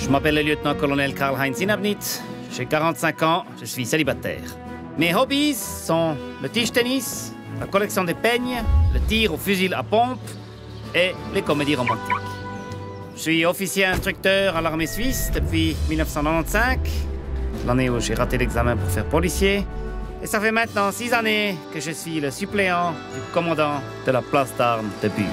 Je m'appelle le lieutenant-colonel Karl-Heinz Inabnitz, j'ai 45 ans, je suis célibataire. Mes hobbies sont le tisch-tennis, la collection de peignes, le tir au fusil à pompe et les comédies romantiques. Je suis officier instructeur à l'armée suisse depuis 1995, l'année où j'ai raté l'examen pour faire policier. Et ça fait maintenant 6 années que je suis le suppléant du commandant de la place d'armes de Bure.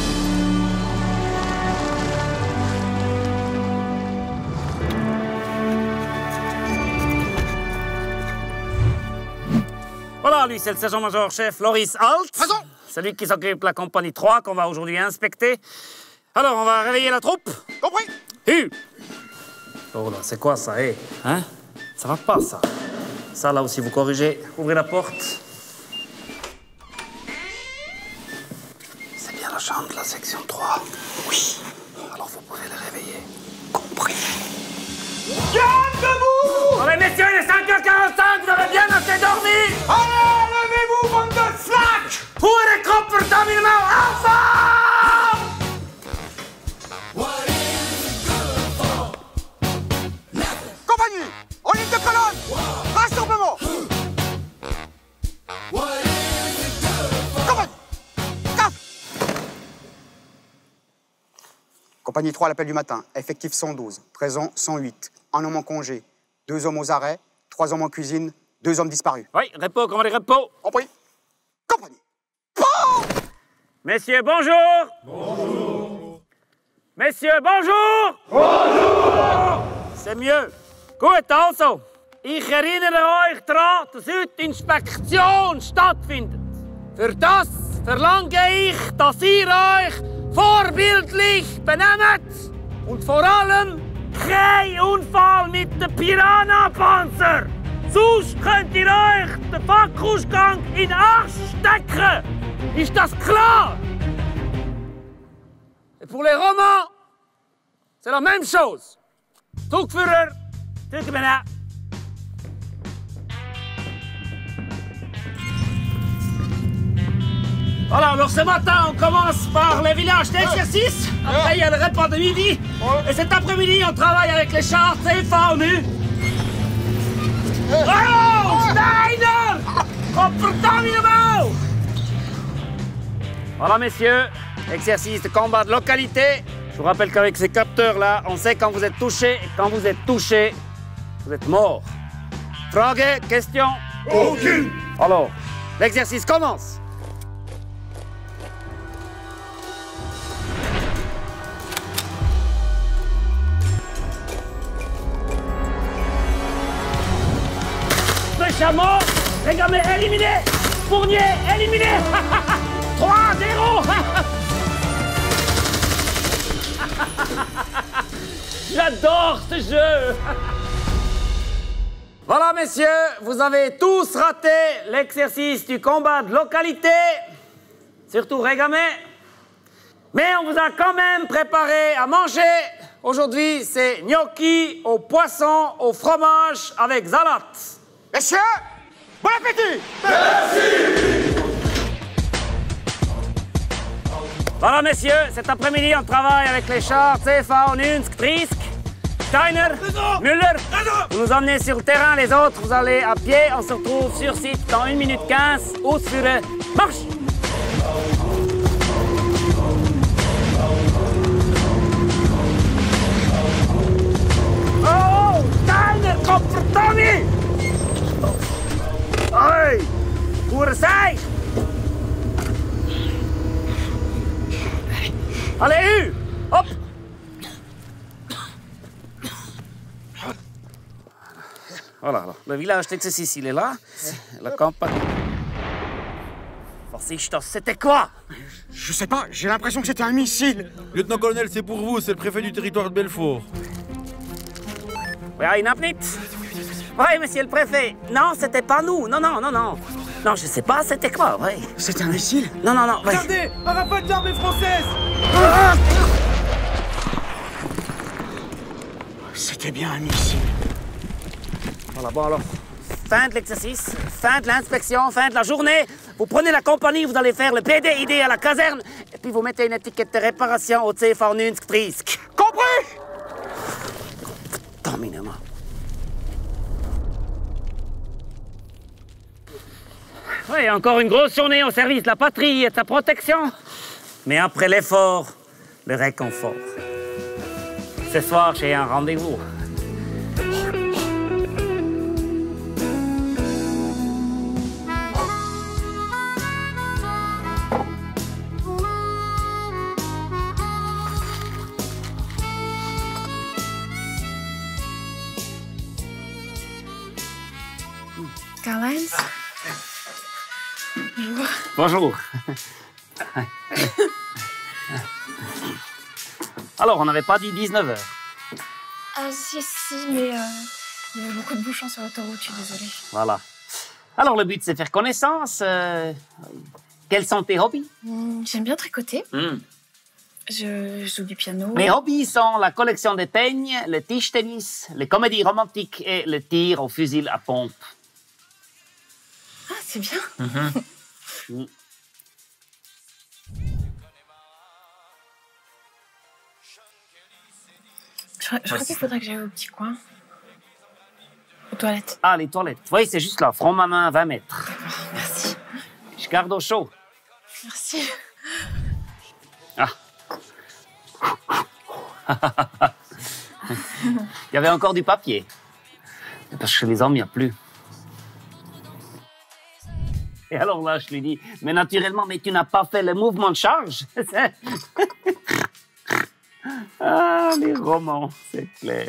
Voilà, lui, c'est le sergent-major-chef Loris Alt. Présent. Celui qui s'occupe de la compagnie 3 qu'on va aujourd'hui inspecter. Alors, on va réveiller la troupe. Compris. Oh là, c'est quoi ça, hé? Hein? Ça va pas, ça. Ça, là aussi, vous corrigez. Ouvrez la porte. C'est bien la chambre de la section 3. Oui. Alors, vous pouvez les réveiller. Compris. Calme debout. Oh, mais messieurs, il est 5h45, vous avez bien assez dormi. Allez, levez-vous, bande de flaques. Où est les comportements enfants? Compagnie, en ligne de colonne. Rassemblement. Compagnie. Cap. Compagnie 3 à l'appel du matin. Effectif 112. Présent 108. Un homme en congé. 2 hommes aux arrêts. 3 hommes en cuisine. 2 hommes disparus. Oui, repos, commandez repos. Compris. Compagnie. Messieurs, bonjour. Bonjour. Messieurs, bonjour. Bonjour. C'est mieux. Gut, also. Ich erinnere euch daran, dass heute Inspektion stattfindet. Für das verlange ich, dass ihr euch vorbildlich benehmt und vor allem kein Unfall mit dem Piranha-Panzer. Sonst könnt ihr euch den Fackausgang in den Arsch stecken. Ist das klar? Et pour les Romains, c'est la même chose. Zugführer, Zugmänner. Voilà, alors ce matin, on commence par les villages d'exercice. Après, il y a le repas de midi. Et cet après-midi, on travaille avec les chars CFA-ONU. Oh, Steiner! Comportement! Voilà, messieurs, exercice de combat de localité. Je vous rappelle qu'avec ces capteurs-là, on sait quand vous êtes touché. Et quand vous êtes touché, vous êtes mort. Frage, question? Aucune. Alors, l'exercice commence. Chameau, Régamé éliminé, Fournier éliminé. 3-0. J'adore ce jeu. Voilà, messieurs, vous avez tous raté l'exercice du combat de localité, surtout Régamé. Mais on vous a quand même préparé à manger. Aujourd'hui, c'est gnocchi au poisson, au fromage avec salade. Messieurs, bon appétit. Merci. Voilà, messieurs, cet après-midi, on travaille avec les chars CFA-ONU, Trisk, Steiner, Müller. Vous nous emmenez sur le terrain, les autres, vous allez à pied. On se retrouve sur site dans 1 minute 15. Ausführer, marche! Oh, Steiner, comportami! Hey, pour ça! Allez, hop! Voilà, alors, le village d'exercice, il est là. La campagne. C'était quoi? Je sais pas, j'ai l'impression que c'était un missile. Lieutenant-colonel, c'est pour vous, c'est le préfet du territoire de Belfort. Oui, Inabnitz. Oui, monsieur le préfet. Non, c'était pas nous. Non. Non, je sais pas, c'était quoi, oui. C'était un missile? Non. Oui. Regardez, un rafale d'armée française. C'était bien un missile. Voilà, bon alors, fin de l'exercice, fin de l'inspection, fin de la journée. Vous prenez la compagnie, vous allez faire le PDID à la caserne, et puis vous mettez une étiquette de réparation au CFA-ONU Trisk. Compris? Emmène-moi. Oui, encore une grosse journée au service de la patrie et de sa protection. Mais après l'effort, le réconfort. Ce soir, j'ai un rendez-vous. Karl-Heinz. Bonjour. Alors, on n'avait pas dit 19h. Ah si, mais il y avait beaucoup de bouchons sur l'autoroute, je suis désolée. Voilà. Alors, le but, c'est faire connaissance. Quels sont tes hobbies? J'aime bien tricoter. Je joue du piano. Mes hobbies sont la collection de peignes, le tischtennis, les comédies romantiques et le tir au fusil à pompe. Ah, c'est bien. Je crois qu'il faudrait que j'aille au petit coin. Aux toilettes. Ah, les toilettes. Oui, c'est juste là. Front ma main à 20 mètres. D'accord, merci. Je garde au chaud. Merci. Ah. Il y avait encore du papier. Parce que chez les hommes, il n'y a plus. Et alors là, je lui dis, mais naturellement, mais tu n'as pas fait le mouvement de charge. Ah, les romans, c'est clair.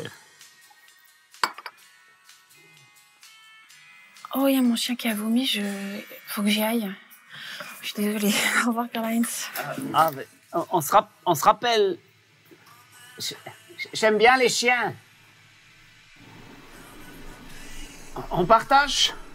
Oh, il y a mon chien qui a vomi, faut que j'y aille. Je suis désolée. Au revoir, Karl-Heinz. Ah, mais on se rappelle. J'aime bien les chiens. On partage?